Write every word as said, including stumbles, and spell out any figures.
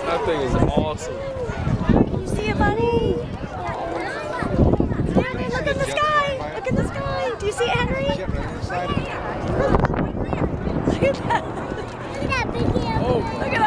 That thing is awesome. You see it, buddy? Henry, look in the sky! Look in the sky! Do you see it, Henry? Look at that! Look at that big Oh, look at that!